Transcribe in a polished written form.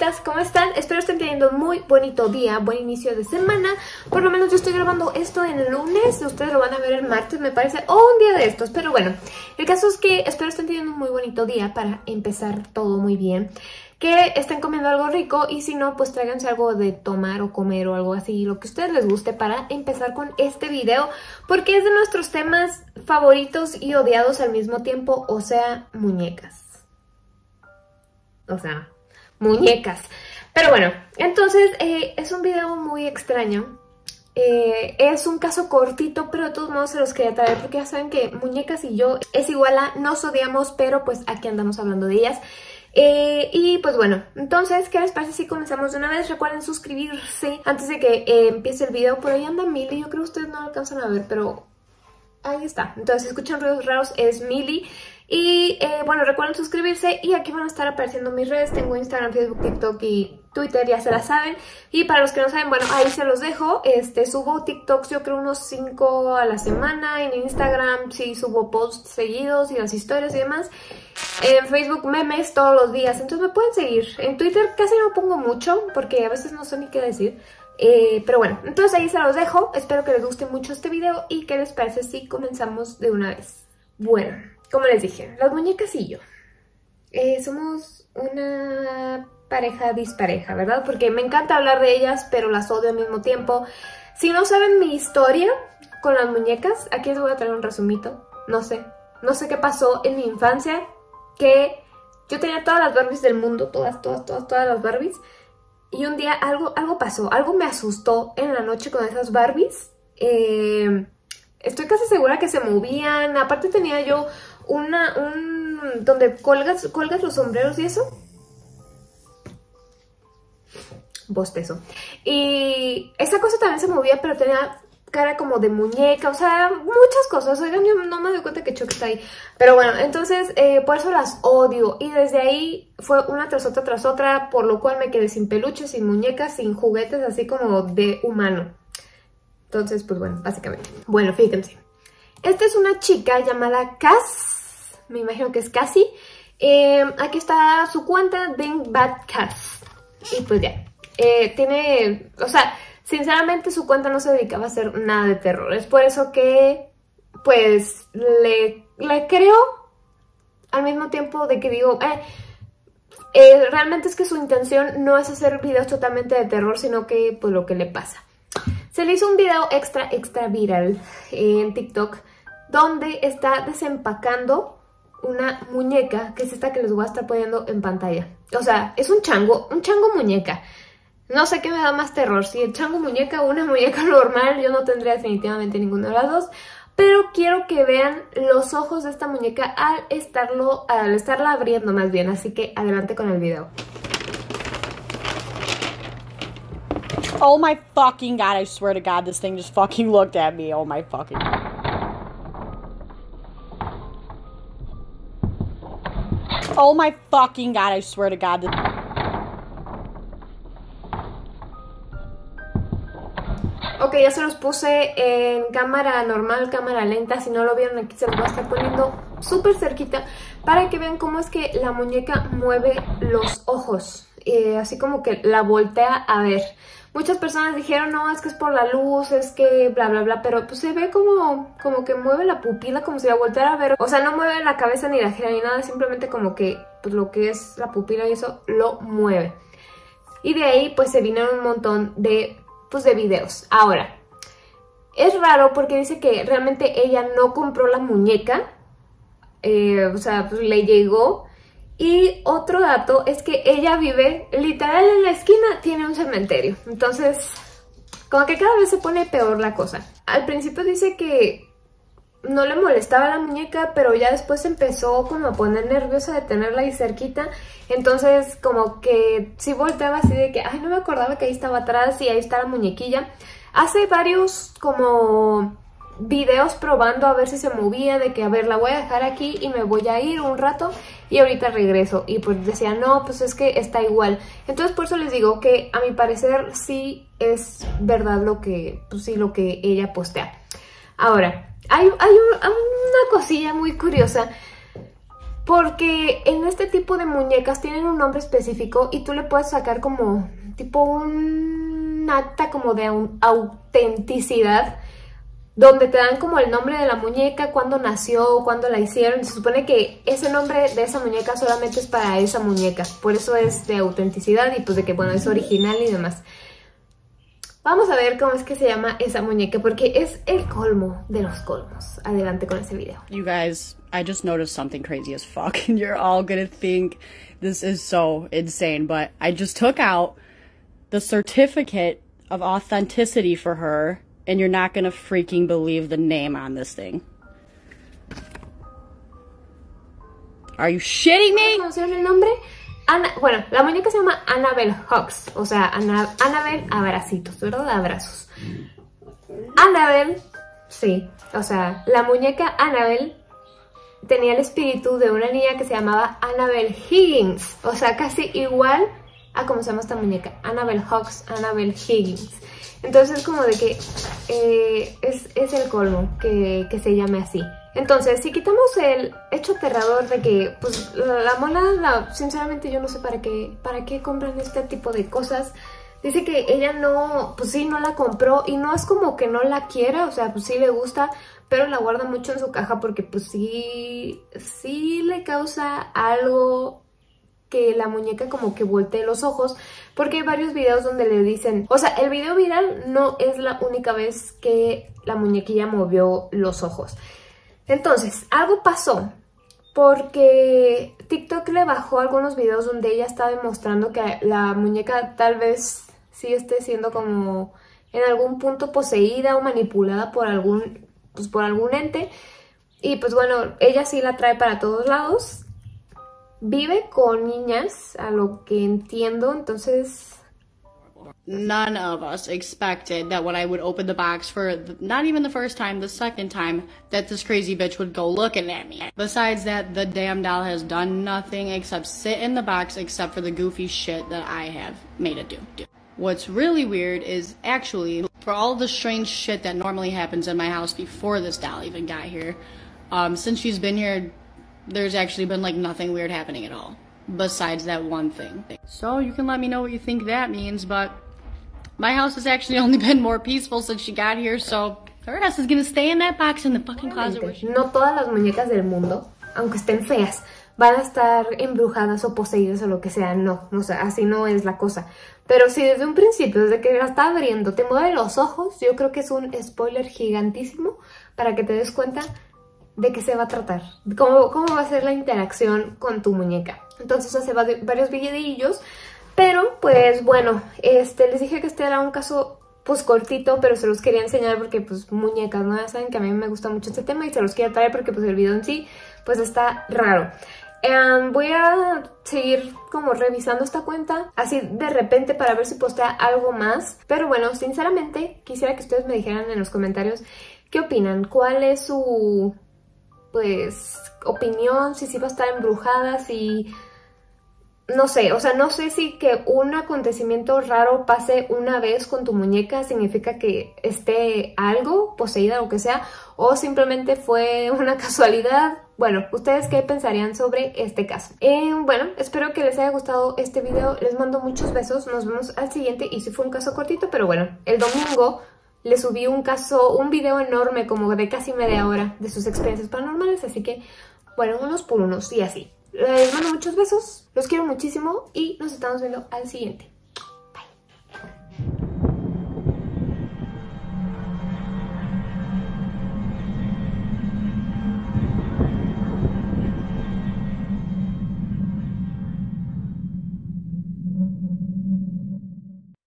señoritas, ¿cómo están? Espero estén teniendo un muy bonito día, buen inicio de semana. Por lo menos yo estoy grabando esto en el lunes, ustedes lo van a ver el martes, me parece, o un día de estos. Pero bueno, el caso es que espero estén teniendo un muy bonito día para empezar todo muy bien. Que estén comiendo algo rico y si no, pues tráiganse algo de tomar o comer o algo así, lo que a ustedes les guste para empezar con este video, porque es de nuestros temas favoritos y odiados al mismo tiempo, o sea, muñecas. O sea, muñecas. Pero bueno, entonces es un video muy extraño. Es un caso cortito, pero de todos modos se los quería traer porque ya saben que muñecas y yo es igual a nos odiamos, pero pues aquí andamos hablando de ellas. Y pues bueno, entonces, ¿qué les parece si comenzamos de una vez? Recuerden suscribirse antes de que empiece el video. Por ahí anda Milly, yo creo que ustedes no lo alcanzan a ver, pero ahí está. Entonces, si escuchan ruidos raros, es Milly. Y bueno, recuerden suscribirse y aquí van a estar apareciendo mis redes. Tengo Instagram, Facebook, TikTok y Twitter, ya se la saben. Y para los que no saben, bueno, ahí se los dejo. Subo TikToks yo creo unos 5 a la semana. En Instagram sí subo posts seguidos y las historias y demás. En Facebook memes todos los días, entonces me pueden seguir. En Twitter casi no pongo mucho porque a veces no sé ni qué decir. Pero bueno, entonces ahí se los dejo. Espero que les guste mucho este video y ¿qué les parece si comenzamos de una vez? Bueno, como les dije, las muñecas y yo somos una pareja dispareja, ¿verdad? Porque me encanta hablar de ellas, pero las odio al mismo tiempo. Si no saben mi historia con las muñecas, aquí les voy a traer un resumito. No sé qué pasó en mi infancia, que yo tenía todas las Barbies del mundo, todas las Barbies, y un día algo pasó, algo me asustó en la noche con esas Barbies. Estoy casi segura que se movían. Aparte tenía yo donde colgas los sombreros y eso. Bostezo. Y esa cosa también se movía, pero tenía cara como de muñeca, o sea, muchas cosas. Oigan, yo no me doy cuenta que Chucky está ahí. Pero bueno, entonces por eso las odio. Y desde ahí fue una tras otra, por lo cual me quedé sin peluches, sin muñecas, sin juguetes, así como de humano. Entonces, pues bueno, básicamente. Bueno, fíjense. Esta es una chica llamada Cass. Me imagino que es Cassie. Aquí está su cuenta, Think Bad Cass. Y pues ya. Tiene, o sea, sinceramente su cuenta no se dedicaba a hacer nada de terror. Es por eso que, pues, le creo al mismo tiempo de que digo, realmente es que su intención no es hacer videos totalmente de terror, sino que, pues, lo que le pasa. Se le hizo un video extra viral en TikTok donde está desempacando una muñeca, que es esta que les voy a estar poniendo en pantalla. O sea, es un chango muñeca. No sé qué me da más terror, si el chango muñeca o una muñeca normal. Yo no tendría definitivamente ninguna de las dos. Pero quiero que vean los ojos de esta muñeca al estarla abriendo más bien. Así que adelante con el video. Oh my fucking god, I swear to god, this thing just fucking looked at me. Oh my fucking... Oh my fucking god, I swear to god. Ok, ya se los puse en cámara normal, cámara lenta. Si no lo vieron, aquí se los voy a estar poniendo súper cerquita para que vean cómo es que la muñeca mueve los ojos. Así como que la voltea a ver. Muchas personas dijeron, no, es que es por la luz, es que bla, bla, bla. Pero pues se ve como que mueve la pupila, como si la volteara a ver. O sea, no mueve la cabeza ni la gira ni nada, simplemente como que pues lo que es la pupila y eso lo mueve. Y de ahí pues se vinieron un montón de videos. Ahora, es raro porque dice que realmente ella no compró la muñeca. O sea, pues le llegó. Y otro dato es que ella vive literal en la esquina, tiene un cementerio. Entonces, como que cada vez se pone peor la cosa. Al principio dice que no le molestaba la muñeca, pero ya después empezó como a poner nerviosa de tenerla ahí cerquita. Entonces como que sí volteaba así de que, ay, no me acordaba que ahí estaba atrás y ahí está la muñequilla. Hace varios como videos probando a ver si se movía, de que a ver, la voy a dejar aquí y me voy a ir un rato y ahorita regreso. Y pues decía, no, pues es que está igual. Entonces por eso les digo que a mi parecer sí es verdad lo que ella postea. Ahora, hay una cosilla muy curiosa porque en este tipo de muñecas tienen un nombre específico y tú le puedes sacar como tipo un acta como de autenticidad, donde te dan como el nombre de la muñeca, cuándo nació, cuándo la hicieron. Se supone que ese nombre de esa muñeca solamente es para esa muñeca, por eso es de autenticidad y pues de que bueno, es original y demás. Vamos a ver cómo es que se llama esa muñeca, porque es el colmo de los colmos. Adelante con ese video. You guys, I just noticed something crazy as fuck, and you're all gonna think this is so insane, but I just took out the certificate of authenticity for her, and you're not gonna freaking believe the name on this thing. Are you shitting me? ¿Conocieron el nombre? Bueno, la muñeca se llama Annabelle Hugs, o sea, Annabelle abracitos, ¿verdad? Abrazos. Annabelle, sí, o sea, la muñeca Annabelle tenía el espíritu de una niña que se llamaba Annabelle Higgins, o sea, casi igual a cómo se llama esta muñeca, Annabelle Hugs, Annabelle Higgins. Entonces como de que es el colmo que se llame así. Entonces, si quitamos el hecho aterrador de que, pues, la mona, sinceramente yo no sé para qué compran este tipo de cosas. Dice que ella no, pues sí, no la compró y no es como que no la quiera, o sea, pues sí le gusta, pero la guarda mucho en su caja porque, pues sí le causa algo que la muñeca como que voltee los ojos, porque hay varios videos donde le dicen, o sea, el video viral no es la única vez que la muñequilla movió los ojos. Entonces, algo pasó porque TikTok le bajó algunos videos donde ella está demostrando que la muñeca tal vez sí esté siendo como en algún punto poseída o manipulada por algún ente. Y pues bueno, ella sí la trae para todos lados. Vive con niñas, a lo que entiendo, entonces... None of us expected that when I would open the box for not even the first time, the second time, that this crazy bitch would go looking at me. Besides that, the damn doll has done nothing except sit in the box except for the goofy shit that I have made it do. What's really weird is actually, for all the strange shit that normally happens in my house before this doll even got here, since she's been here, there's actually been like nothing weird happening at all. Besides that one thing. So you can let me know what you think that means, but my house has actually only been more peaceful since she got here, so her ass is gonna stay in that box in the fucking closet. No todas las muñecas del mundo, aunque estén feas, van a estar embrujadas o poseídas o lo que sea, no, o sea, así no es la cosa. Pero si desde un principio, desde que la está abriendo, te mueve los ojos, yo creo que es un spoiler gigantísimo para que te des cuenta de qué se va a tratar, cómo va a ser la interacción con tu muñeca. Entonces hace varios videillos, pero pues bueno, les dije que este era un caso pues cortito, pero se los quería enseñar porque pues muñecas, ¿no? Ya saben que a mí me gusta mucho este tema y se los quiero traer porque pues el video en sí pues está raro. Voy a seguir como revisando esta cuenta así de repente para ver si postea algo más, pero bueno, sinceramente quisiera que ustedes me dijeran en los comentarios qué opinan, cuál es su pues opinión, si sí va a estar embrujada, si... No sé, o sea, no sé si que un acontecimiento raro pase una vez con tu muñeca significa que esté algo poseída o que sea, o simplemente fue una casualidad. Bueno, ¿ustedes qué pensarían sobre este caso? Bueno, espero que les haya gustado este video, les mando muchos besos, nos vemos al siguiente, y si fue un caso cortito, pero bueno, el domingo les subí un video enorme como de casi media hora de sus experiencias paranormales, así que, bueno, unos por unos y así. Les mando muchos besos, los quiero muchísimo y nos estamos viendo al siguiente. Bye.